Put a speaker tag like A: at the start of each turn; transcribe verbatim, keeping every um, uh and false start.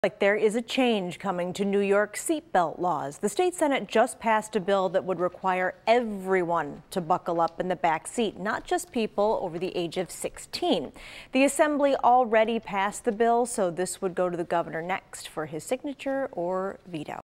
A: Like there is a change coming to New York seatbelt laws. The state Senate just passed a bill that would require everyone to buckle up in the back seat, not just people over the age of sixteen. The Assembly already passed the bill, so this would go to the governor next for his signature or veto.